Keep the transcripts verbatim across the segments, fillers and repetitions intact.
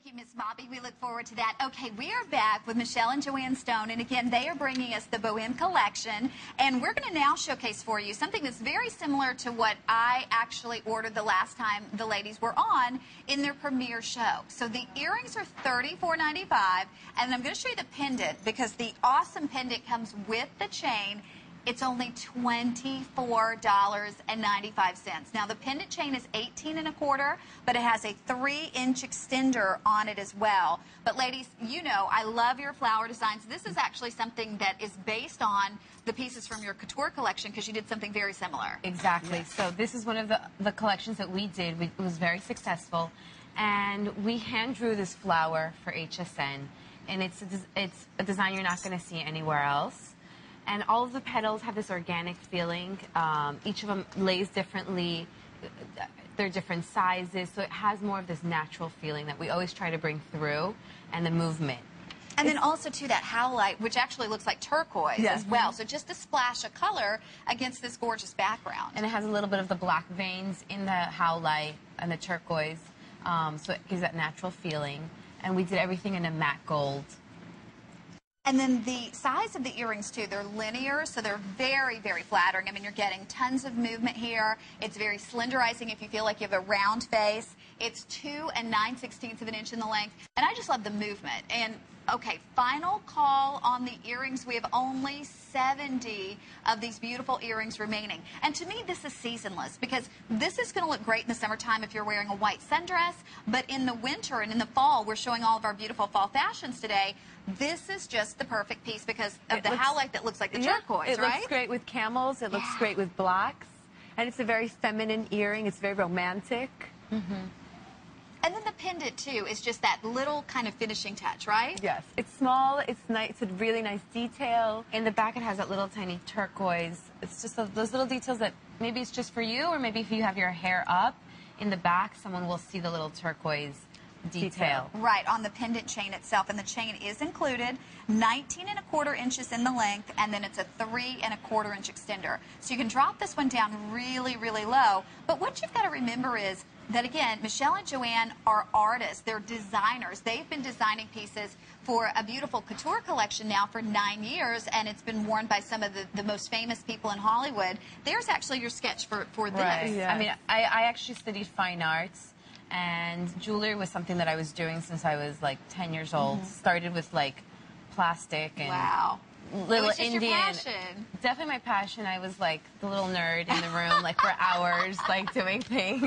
Thank you, Miss Bobby. We look forward to that. Okay, we are back with Michelle and Joanne Stone, and again, they are bringing us the Bohème collection, and we're going to now showcase for you something that's very similar to what I actually ordered the last time the ladies were on in their premiere show. So the earrings are thirty-four ninety-five, and I'm going to show you the pendant because the awesome pendant comes with the chain. It's only twenty-four ninety-five. Now, the pendant chain is eighteen and a quarter, but it has a three inch extender on it as well. But ladies, you know, I love your flower designs. This is actually something that is based on the pieces from your couture collection because you did something very similar. Exactly. Yes. So this is one of the, the collections that we did. We, it was very successful. And we hand drew this flower for H S N. And it's a, it's a design you're not going to see anywhere else. And all of the petals have this organic feeling. Um, each of them lays differently. They're different sizes, so it has more of this natural feeling that we always try to bring through, and the movement. And then also, too, that howlite, which actually looks like turquoise yes. as well. So just a splash of color against this gorgeous background. And it has a little bit of the black veins in the howlite and the turquoise, um, so it gives that natural feeling. And we did everything in a matte gold. And then the size of the earrings, too, they're linear, so they're very, very flattering. I mean, you're getting tons of movement here. It's very slenderizing if you feel like you have a round face. It's two and nine sixteenths of an inch in the length. And I just love the movement. And, okay, final call on the earrings. We have only seventy of these beautiful earrings remaining. And to me, this is seasonless because this is going to look great in the summertime if you're wearing a white sundress. But in the winter and in the fall, we're showing all of our beautiful fall fashions today. This is just the perfect piece because of it the looks, howlite that looks like the yeah, turquoise, it right? It looks great with camels. It looks yeah. great with blacks. And it's a very feminine earring. It's very romantic. Mm-hmm. And then the pendant, too, is just that little kind of finishing touch, right? Yes. It's small. It's nice. It's a really nice detail. In the back, it has that little tiny turquoise. It's just a, those little details that maybe it's just for you, or maybe if you have your hair up, in the back, someone will see the little turquoise detail. Right, on the pendant chain itself. And the chain is included, nineteen and a quarter inches in the length, and then it's a three and a quarter inch extender. So you can drop this one down really, really low. But what you've got to remember is that, again, Michelle and Joanne are artists. They're designers. They've been designing pieces for a beautiful couture collection now for nine years, and it's been worn by some of the, the most famous people in Hollywood. There's actually your sketch for, for this. Right. Yeah. I mean, I, I actually studied fine arts. And jewelry was something that I was doing since I was like ten years old. Mm-hmm. Started with like plastic and wow. little It was Indian. Your passion. Definitely my passion. I was like the little nerd in the room, like for hours, like doing things.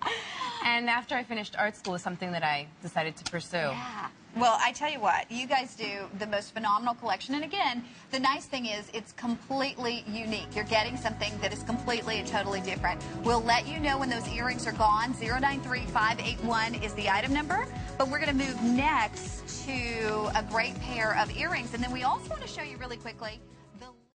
And after I finished art school, it was something that I decided to pursue. Yeah. Well, I tell you what, you guys do the most phenomenal collection. And again, the nice thing is it's completely unique. You're getting something that is completely and totally different. We'll let you know when those earrings are gone. zero nine three five eight one is the item number. But we're going to move next to a great pair of earrings. And then we also want to show you really quickly